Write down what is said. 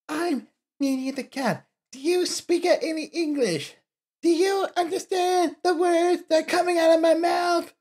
I'm Nini the cat. Do you speak any English? Do you understand the words that are coming out of my mouth?